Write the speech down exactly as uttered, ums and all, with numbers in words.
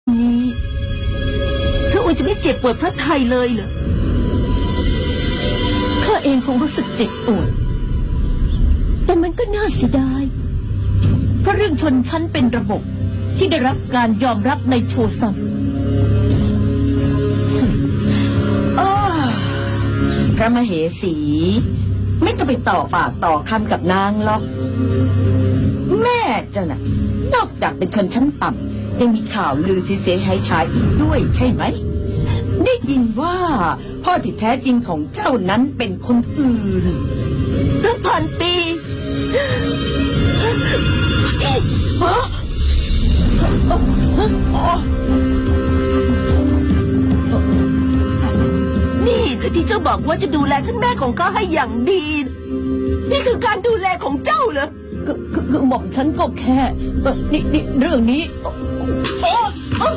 นี้พระองค์จะไม่เจ็บปวดพระทัยเลยเหรอข้าเองคงรู้สึกเจ็บปวดแต่มันก็น่าเสียดายเพราะเรื่องชนชั้นเป็นระบบที่ได้รับการยอมรับในโชซังพระมเหสีไม่ต้องไปต่อปากต่อคำกับนางหรอกแม่เจ้าน่ะนอกจากเป็นชนชั้นต่ำยังมีข่าวลือเสียหายหายอีกด้วยใช่ไหมได้ยินว่าพ่อที่แท้จริงของเจ้านั้นเป็นคนอื่นตั้งพันปีฮะนี่เหรอที่เจ้าบอกว่าจะดูแลท่านแม่ของข้าให้อย่างดีนี่คือการดูแลของเจ้าเหรอคือคือหม่อมฉันก็แค่นี่นี่เรื่องนี้โอ้